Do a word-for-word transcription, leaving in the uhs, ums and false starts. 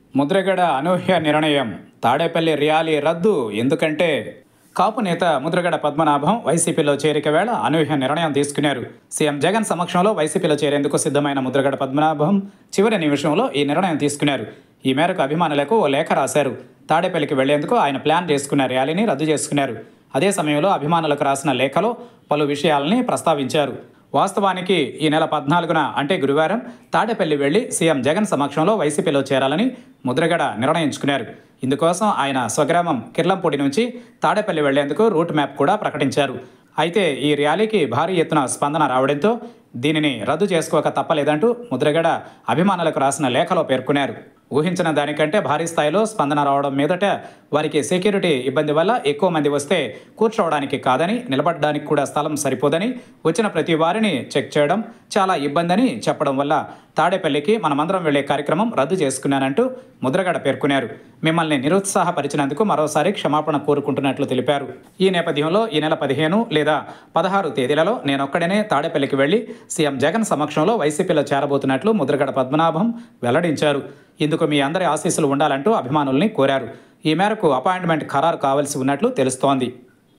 ముద్రగడ అనూహ్య నిర్ణయం. తాడేపల్లి ర్యాలీ రద్దు. ఎందుకంటే కాపు నేత ముద్రగడ పద్మనాభం వైసీపీలో చేరిక వేళ అనూహ్య నిర్ణయం తీసుకున్నారు. సీఎం జగన్ సమక్షంలో వైసీపీలో చేరేందుకు సిద్ధమైన ముద్రగడ పద్మనాభం చివరి నిమిషంలో ఈ నిర్ణయం తీసుకున్నారు. ఈ మేరకు అభిమానులకు ఓ లేఖ రాశారు. తాడేపల్లికి వెళ్లేందుకు ఆయన ప్లాన్ చేసుకున్న ర్యాలీని రద్దు చేసుకున్నారు. అదే సమయంలో అభిమానులకు రాసిన లేఖలో పలు విషయాలని ప్రస్తావించారు. వాస్తవానికి ఈ నెల పద్నాలుగున అంటే గురువారం తాడేపల్లి వెళ్లి సీఎం జగన్ సమక్షంలో వైసీపీలో చేరాలని ముద్రగడ నిర్ణయించుకున్నారు. ఇందుకోసం ఆయన స్వగ్రామం కిర్లంపూడి నుంచి తాడేపల్లి వెళ్లేందుకు రూట్ మ్యాప్ కూడా ప్రకటించారు. అయితే ఈ ర్యాలీకి భారీ ఎత్తున స్పందన రావడంతో దీనిని రద్దు చేసుకోక తప్పలేదంటూ ముద్రగడ అభిమానులకు రాసిన లేఖలో పేర్కొన్నారు. ఊహించిన దానికంటే భారీ స్థాయిలో స్పందన రావడం మీదట వారికి సెక్యూరిటీ ఇబ్బంది వల్ల ఎక్కువ మంది వస్తే కూర్చోవడానికి కాదని, నిలబడడానికి కూడా స్థలం సరిపోదని, వచ్చిన ప్రతి వారిని చెక్ చేయడం చాలా ఇబ్బంది అని చెప్పడం వల్ల తాడేపల్లికి మనమందరం వెళ్లే కార్యక్రమం రద్దు చేసుకున్నానంటూ ముద్రగడ పేర్కొన్నారు. మిమ్మల్ని నిరుత్సాహపరిచినందుకు మరోసారి క్షమాపణ కోరుకుంటున్నట్లు తెలిపారు. ఈ నేపథ్యంలో ఈ నెల పదిహేను లేదా పదహారు తేదీలలో నేనొక్కడనే తాడేపల్లికి వెళ్లి సీఎం జగన్ సమక్షంలో వైసీపీలో చేరబోతున్నట్లు ముద్రగడ పద్మనాభం వెల్లడించారు. ఇందుకు మీ అందరి ఆశీస్సులు ఉండాలంటూ అభిమానుల్ని కోరారు. ఈ మేరకు అపాయింట్మెంట్ ఖరారు కావాల్సి ఉన్నట్లు తెలుస్తోంది.